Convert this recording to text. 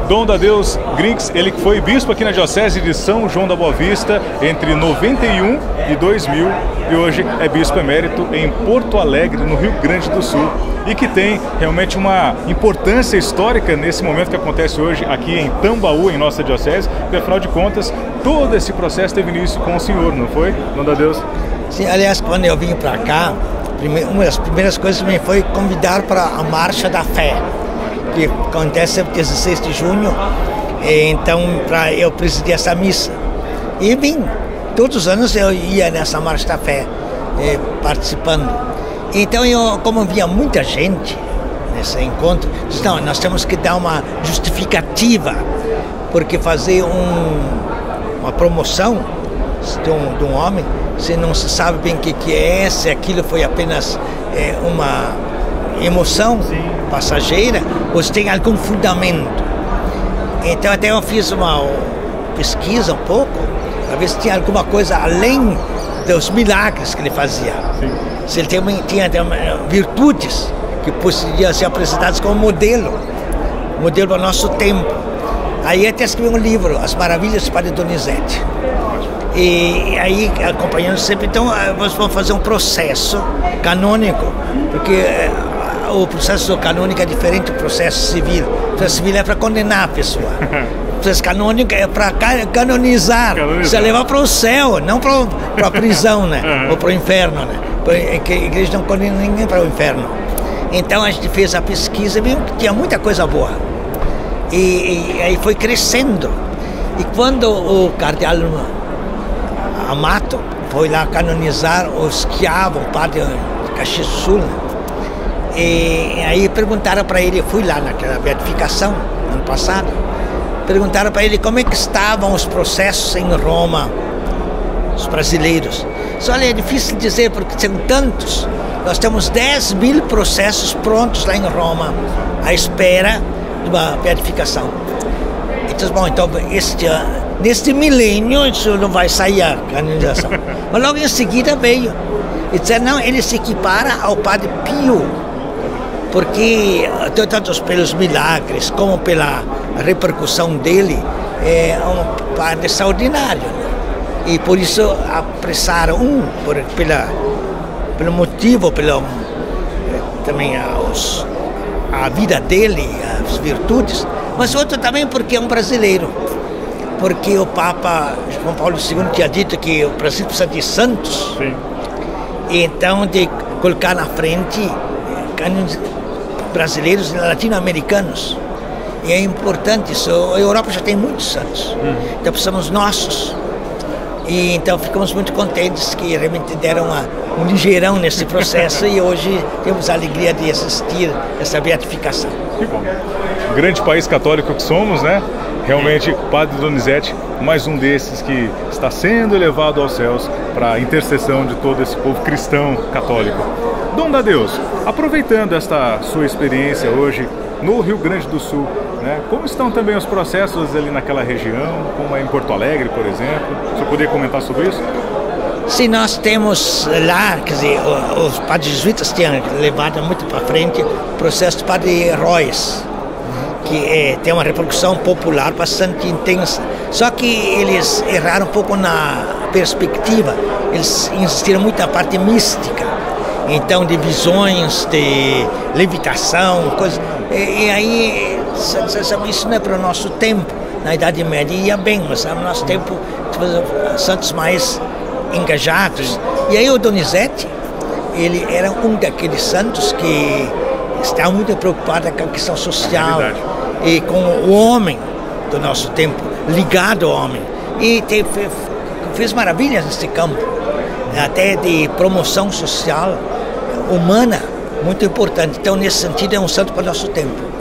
Dom Dadeus Griggs, ele que foi bispo aqui na Diocese de São João da Boa Vista entre 91 e 2000 e hoje é bispo emérito em Porto Alegre, no Rio Grande do Sul, e que tem realmente uma importância histórica nesse momento que acontece hoje aqui em Tambaú, em nossa Diocese, porque afinal de contas todo esse processo teve início com o senhor, não foi, Dom Dadeus? Sim, aliás, quando eu vim para cá, uma das primeiras coisas que me foi convidar para a Marcha da Fé, que acontece 16 de junho, então para eu presidir essa missa. E vim, todos os anos eu ia nessa Marcha da Fé, participando. Então como via muita gente nesse encontro, disse, não, nós temos que dar uma justificativa, porque fazer uma promoção de um homem, se não se sabe bem o que é, se aquilo foi apenas uma emoção passageira ou se tem algum fundamento. Então até eu fiz uma pesquisa um pouco para ver se tinha alguma coisa além dos milagres que ele fazia. Sim. Se ele tinha virtudes que poderiam ser apresentadas como modelo do nosso tempo. Aí até escrevi um livro, As Maravilhas de Padre Donizete. E aí, acompanhando sempre, então, nós vamos fazer um processo canônico, porque o processo canônico é diferente do processo civil. O processo civil é para condenar a pessoa. O processo canônico é para canonizar. Você levar para o céu, não para a prisão, né? Ou para o inferno, né? Porque a igreja não condena ninguém para o inferno. Então a gente fez a pesquisa e viu que tinha muita coisa boa. E aí foi crescendo. E quando o cardeal Amato foi lá canonizar o Schiavo, o padre de Caxias do Sul, e aí perguntaram para ele, eu fui lá naquela beatificação, ano passado, perguntaram para ele como é que estavam os processos em Roma, os brasileiros. Só olha, é difícil dizer porque são tantos, nós temos 10.000 processos prontos lá em Roma, à espera de uma beatificação. Então, bom, então neste milênio isso não vai sair a canonização. Mas logo em seguida veio e disseram, não, ele se equipara ao Padre Pio, porque tanto pelos milagres como pela repercussão dele, é um padre extraordinário, né? E por isso apressaram pelo motivo, também a vida dele, as virtudes, mas outro também porque é um brasileiro, porque o Papa João Paulo II tinha dito que o Brasil precisa de santos. Sim. E então de colocar na frente brasileiros e latino-americanos, e é importante isso. A Europa já tem muitos santos, então precisamos nossos, e então ficamos muito contentes que realmente deram um ligeirão nesse processo e hoje temos a alegria de assistir essa beatificação. Que bom. Grande país católico que somos, né? Realmente, Padre Donizete, mais um desses que está sendo elevado aos céus para a intercessão de todo esse povo cristão católico. Dom Dadeus, aproveitando esta sua experiência hoje no Rio Grande do Sul, né? Como estão também os processos ali naquela região, como é em Porto Alegre, por exemplo? Você poderia comentar sobre isso? Sim, nós temos lá, quer dizer, os padres jesuítas tinham levado muito para frente o processo do Padre Royes, que tem uma repercussão popular bastante intensa. Só que eles erraram um pouco na perspectiva, eles insistiram muito na parte mística, então de visões, de levitação, coisas. E aí, isso não é para o nosso tempo. Na Idade Média ia bem, mas no nosso tempo, santos mais engajados. E aí o Donizete, ele era um daqueles santos que estava muito preocupado com a questão social e com o homem do nosso tempo, ligado ao homem. E fez maravilhas nesse campo, até de promoção social humana, muito importante. Então, nesse sentido, é um santo para o nosso tempo.